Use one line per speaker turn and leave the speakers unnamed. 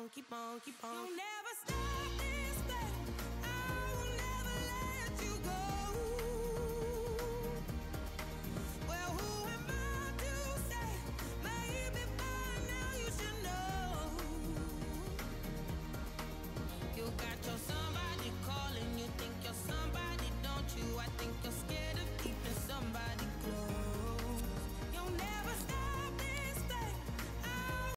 on, keep on, keep on. You'll never stop this thing. I will never let you go.